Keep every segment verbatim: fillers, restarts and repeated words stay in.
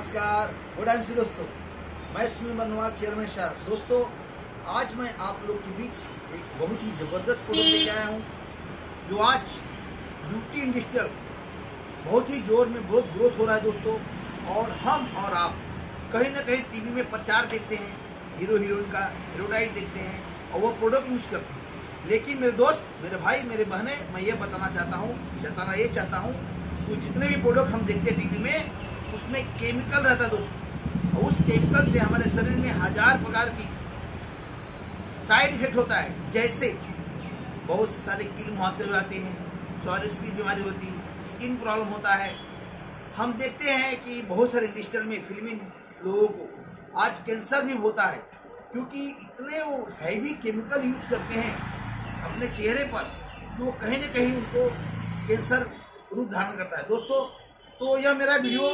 नमस्कार, good M C दोस्तों, मैं सुनील मनवाल, चेयरमैन शार। दोस्तों, आज मैं आप लोग के बीच एक बहुत ही ज़बरदस्त प्रोडक्ट लेके आया हूँ जो आज ब्यूटी इंडस्ट्रियल बहुत ही जोर में बहुत ग्रोथ हो रहा है दोस्तों। और हम और आप कहीं ना कहीं टीवी में प्रचार देखते हैं, हीरो हीरोइन का एडवर्टाइज देखते हैं और वो प्रोडक्ट यूज करते हैं। लेकिन मेरे दोस्त, मेरे भाई, मेरे बहनें, मैं ये बताना चाहता हूँ बताना ये चाहता हूँ कि जितने भी प्रोडक्ट हम देखते हैं टीवी में, उसमें केमिकल रहता है दोस्तों। और उस केमिकल से हमारे शरीर में हजार प्रकार की साइड इफेक्ट होता है। जैसे बहुत सारे कील मुहासे हो जाते हैं, सॉरियासिस की बीमारी होती है, स्किन प्रॉब्लम होता है। हम देखते हैं कि बहुत सारे इंडस्ट्रियल में फिल्मी लोगों को आज कैंसर भी होता है, क्योंकि इतने वो हैवी केमिकल यूज करते हैं अपने चेहरे पर कि वो कहीं ना कहीं उनको कैंसर रूप धारण करता है दोस्तों। तो यह मेरा वीडियो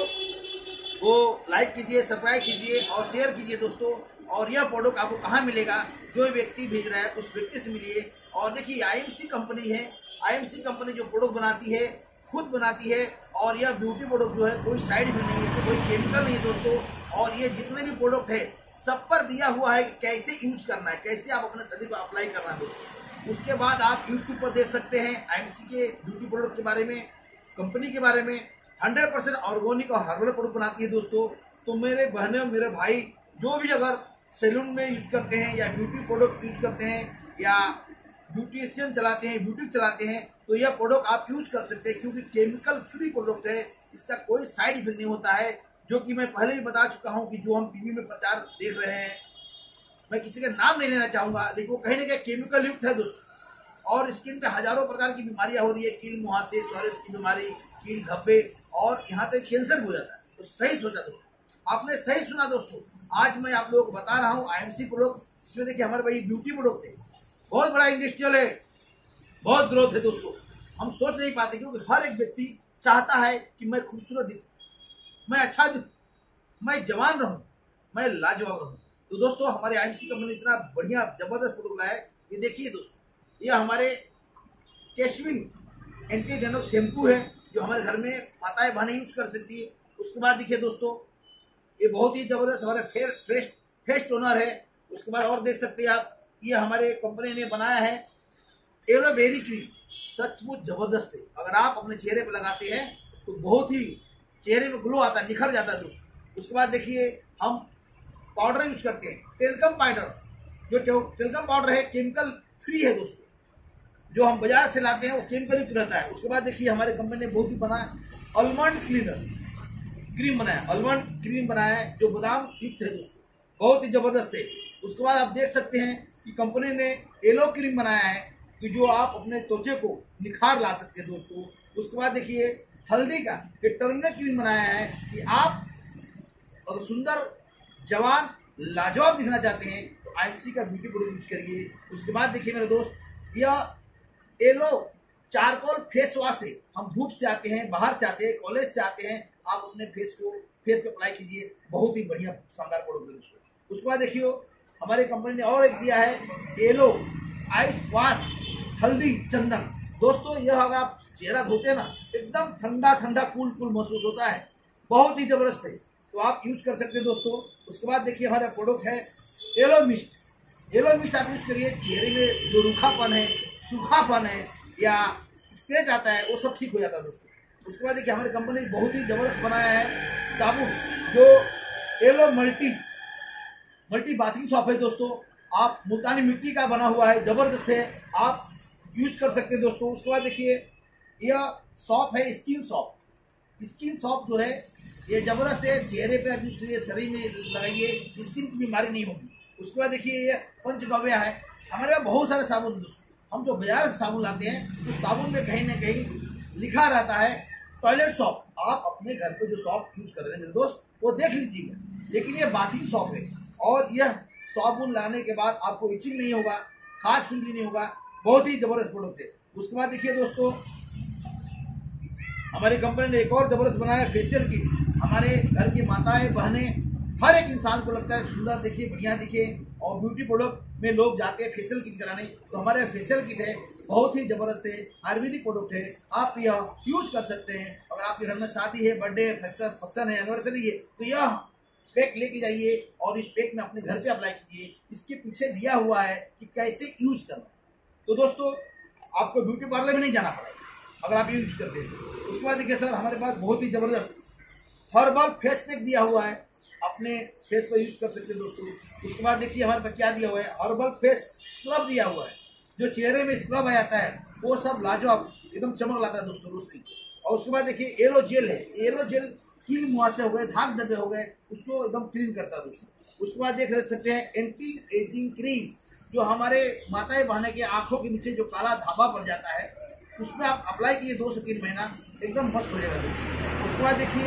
वो लाइक कीजिए, सब्सक्राइब कीजिए और शेयर कीजिए दोस्तों। और यह प्रोडक्ट आपको कहाँ मिलेगा, जो व्यक्ति भेज रहा है उस व्यक्ति से मिलिए। और देखिए, आई एम सी कंपनी है, आई एम सी कंपनी जो प्रोडक्ट बनाती है खुद बनाती है। और यह ब्यूटी प्रोडक्ट जो है कोई साइड इफेक्ट नहीं है, कोई केमिकल नहीं है दोस्तों। और ये जितने भी प्रोडक्ट है सब पर दिया हुआ है कि कैसे यूज करना है, कैसे आप अपने शरीर पर अप्लाई करना है दोस्तों। उसके बाद आप यूट्यूब पर देख सकते हैं आई एम सी के ब्यूटी प्रोडक्ट के बारे में, कंपनी के बारे में। हंड्रेड परसेंट ऑर्गेनिक और हर्बल प्रोडक्ट बनाती है दोस्तों। तो मेरे बहनों, मेरे भाई, जो भी अगर सैलून में यूज करते हैं या ब्यूटी प्रोडक्ट यूज करते हैं या ब्यूटिशियन चलाते हैं, ब्यूटी चलाते हैं, तो यह प्रोडक्ट आप यूज कर सकते हैं, क्योंकि केमिकल फ्री प्रोडक्ट है। इसका कोई साइड इफेक्ट नहीं होता है, जो कि मैं पहले भी बता चुका हूं कि जो हम टीवी में प्रचार देख रहे हैं, मैं किसी का नाम नहीं लेना चाहूंगा, लेकिन वो कहीं ना कहीं केमिकल युक्त है दोस्तों। और स्किन पे हजारों प्रकार की बीमारियां हो रही है, कील मुहासे, सॉरियासिस की बीमारी, कील धब्बे और यहाँ तक कैंसर भी हो जाता है। तो सही सोचा दोस्तों, आपने सही सुना दोस्तों। आज मैं आप लोगों को बता रहा हूँ आई एम सी प्रोडक्ट। इसमें देखिए हमारे भाई ब्यूटी प्रोडक्ट है, बहुत बड़ा इंडस्ट्रियल है, बहुत ग्रोथ है दोस्तों। हम सोच नहीं पाते, क्योंकि हर एक व्यक्ति चाहता है कि मैं खूबसूरत दिखूं, मैं अच्छा दिखूं, मैं जवान रहूं, मैं लाजवाब रहूं। तो दोस्तों, हमारे आई एम सी कंपनी इतना बढ़िया जबरदस्त प्रोडक्ट लाया है। ये देखिए दोस्तों, ये हमारे कैशविन एंटी डेंड्रफ शैम्पू है, जो हमारे घर में माताएं बहनें यूज कर सकती है। उसके बाद देखिए दोस्तों, ये बहुत ही जबरदस्त हमारे फेर फ्रेश फेस टोनर है। उसके बाद और देख सकते हैं आप, ये हमारे कंपनी ने बनाया है एलोवेरी क्रीम, सचमुच जबरदस्त है। अगर आप अपने चेहरे पर लगाते हैं तो बहुत ही चेहरे में ग्लो आता है, निखर जाता है दोस्तों। उसके बाद देखिए, हम पाउडर यूज करते हैं, टेल्कम पाउडर। जो टेल्कम पाउडर है केमिकल फ्री है दोस्तों, जो हम बाजार से लाते हैं वो केमिकल युक्त रहता है। उसके बाद देखिए, हमारे कंपनी ने बहुत ही बनाया आलमंड क्लीनर क्रीम बनाया, आलमंड क्रीम बनाया है, जो बादाम युक्त है दोस्तों, बहुत ही जबरदस्त है। उसके बाद आप देख सकते हैं कि कंपनी ने येलो क्रीम बनाया है, कि जो आप अपने त्वचा को निखार ला सकते हैं दोस्तों। उसके बाद देखिए, हल्दी का टर्मरिक क्रीम बनाया है कि आप अगर सुंदर, जवान, लाजवाब दिखना चाहते हैं तो आई एम सी का ब्यूटी प्रोडक्ट यूज करिए। उसके बाद देखिए मेरे दोस्त, यह येलो चारकोल फेस वॉश है। हम धूप से आते हैं, बाहर से आते हैं, कॉलेज से आते हैं, आप अपने फेस को फेस पे अप्लाई कीजिए, बहुत ही बढ़िया शानदार प्रोडक्ट है दोस्तों। उसके बाद देखिए, हमारे कंपनी ने और एक दिया है येलो आइस वॉश, हल्दी चंदन। दोस्तों, यह अगर आप चेहरा धोते हैं ना, एकदम ठंडा ठंडा कूल कूल महसूस होता है, बहुत ही जबरदस्त है। तो आप यूज कर सकते हैं दोस्तों। उसके बाद देखिए, हमारा प्रोडक्ट है येलो मिस्ट। येलो मिस्ट आप यूज करिए, चेहरे में जो रूखापन है, सूखापन है या स्क्रैच आता है, वो सब ठीक हो जाता है दोस्तों। उसके बाद देखिए, हमारी कंपनी ने बहुत ही जबरदस्त बनाया है साबुन, जो yellow multi multi bathing soap है दोस्तों। आप मुल्तानी मिट्टी का बना हुआ है, जबरदस्त है, आप यूज कर सकते हैं दोस्तों। उसके बाद देखिए, यह सॉप है स्किन सॉप। स्किन सॉप जो है ये जबरदस्त है, चेहरे पे आप यूज करिए, शरीर में लगाइए, स्किन की बीमारी नहीं होगी। उसके बाद देखिए, ये पंचगव्य है। हमारे यहाँ बहुत सारे साबुन दोस्तों, हम जो बाजार से साबुन लाते हैं तो साबुन में कहीं ना कहीं लिखा रहता है टॉयलेट सॉप। आप अपने घर पे जो सॉप यूज कर रहे हैं मेरे दोस्त, वो देख लीजिएगा, लेकिन ये बाथिंग सॉप है। और यह साबुन लाने के बाद आपको इचिंग नहीं होगा, खाज खुजली नहीं होगा, बहुत ही जबरदस्त प्रोडक्ट है। उसके बाद देखिए दोस्तों, हमारी कंपनी ने एक और जबरदस्त बनाया फेशियल किट। हमारे घर की माताएं, बहनें, हर एक इंसान को लगता है सुंदर दिखे, बढ़िया दिखे, और ब्यूटी प्रोडक्ट में लोग जाते हैं फेशियल किट कराने। तो हमारे फेशियल किट है, बहुत ही जबरदस्त है, आयुर्वेदिक प्रोडक्ट है। आप यह यूज कर सकते हैं। अगर आपके घर में शादी है, बर्थडे फंक्शन है, एनिवर्सरी है, तो यह पैक लेके जाइए और इस पैक में अपने घर पे अप्लाई कीजिए। इसके पीछे दिया हुआ है कि कैसे यूज करना। तो दोस्तों आपको ब्यूटी पार्लर में नहीं जाना पड़ेगा अगर आप यूज करते हैं। उसके बाद देखिए सर, हमारे पास बहुत ही जबरदस्त हर्बल फेस पैक दिया हुआ है, अपने फेस पर यूज कर सकते हैं दोस्तों। उसके बाद देखिए हमारे पास क्या दिया हुआ है, हर्बल फेस स्क्रब दिया हुआ है। जो चेहरे में स्क्रब आ जाता है वो सब लाजवाब एकदम चमक लाता है दोस्तों रोशनी। और उसके बाद देखिए येलो जेल है, येलो जेल कील मुहासे हो गए, धाग धब्बे हो गए, उसको एकदम क्लीन करता है दोस्तों। उसके बाद देख सकते हैं एंटी एजिंग क्रीम, जो हमारे माताएं बहने के आंखों के नीचे जो काला धाबा पड़ जाता है उसमें आप अप्लाई कीजिए दो से तीन महीना, एकदम मस्त हो जाएगा दोस्तों। उसके बाद देखिए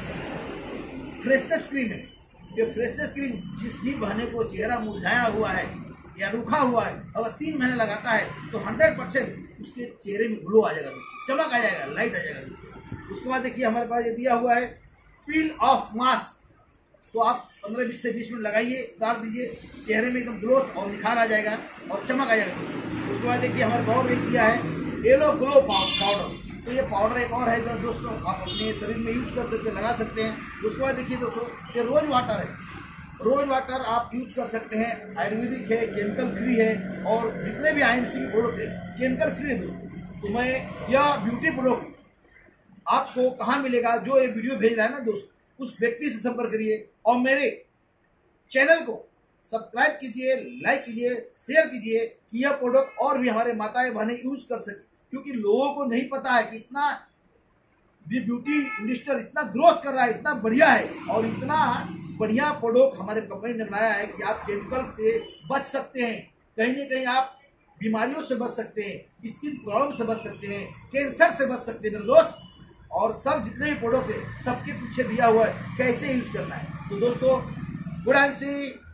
फ्रेशनेस क्रीम है। ये फ्रेशनेस क्रीम जिस भी बहने को चेहरा मुरझाया हुआ है या रूखा हुआ है, अगर तीन महीने लगाता है तो हंड्रेड परसेंट उसके चेहरे में ग्लो आ जाएगा दोस्तों, चमक आ जाएगा, लाइट आ जाएगा दोस्तों। उसके बाद देखिए हमारे पास ये दिया हुआ है पील ऑफ मास्क, तो आप पंद्रह बीस से बीस मिनट लगाइए, उतार दीजिए, चेहरे में एकदम ग्रोथ और निखार आ जाएगा और चमक आ जाएगा दोस्तों। उसके बाद देखिए हमारे पाउडर एक दिया है येलो ग्लो पाउडर, तो ये पाउडर एक और है दोस्तों, आप अपने शरीर में यूज कर सकते हैं, लगा सकते हैं। उसके बाद देखिए दोस्तों ये रोज वाटर है, रोज वाटर आप यूज कर सकते हैं, आयुर्वेदिक है, केमिकल फ्री है, और जितने भी आई एम सी प्रोडक्ट है केमिकल फ्री है दोस्तों। तो मैं यह ब्यूटी प्रोडक्ट आपको कहाँ मिलेगा, जो ये वीडियो भेज रहा है ना दोस्त, उस व्यक्ति से संपर्क करिए और मेरे चैनल को सब्सक्राइब कीजिए, लाइक कीजिए, शेयर कीजिए कि यह प्रोडक्ट और भी हमारे माताएं बहनें यूज कर सके, क्योंकि लोगों को नहीं पता है कि इतना ब्यूटी इंडस्ट्री इतना ग्रोथ कर रहा है, इतना बढ़िया है, और इतना बढ़िया प्रोडक्ट हमारे कंपनी ने बनाया है कि आप केमिकल से बच सकते हैं, कहीं ना कहीं आप बीमारियों से बच सकते हैं, स्किन प्रॉब्लम से बच सकते हैं, कैंसर से बच सकते हैं मेरे दोस्त। और सब जितने भी प्रोडक्ट है सबके पीछे दिया हुआ है कैसे यूज करना है। तो दोस्तों गुड एंड सी